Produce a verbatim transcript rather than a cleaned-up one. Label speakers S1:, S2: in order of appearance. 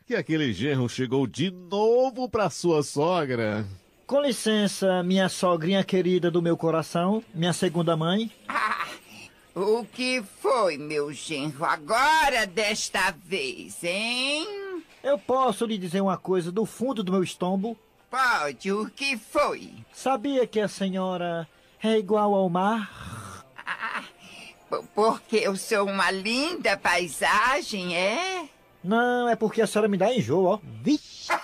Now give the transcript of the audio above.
S1: que aquele genro chegou de novo pra sua sogra.
S2: Com licença, minha sogrinha querida do meu coração, minha segunda mãe.
S3: Ah, o que foi, meu genro, agora desta vez, hein?
S2: Eu posso lhe dizer uma coisa do fundo do meu estômago?
S3: Pode, o que foi?
S2: Sabia que a senhora é igual ao mar?
S3: Ah, porque eu sou uma linda paisagem, é?
S2: Não, é porque a senhora me dá enjoo, ó. Vixe!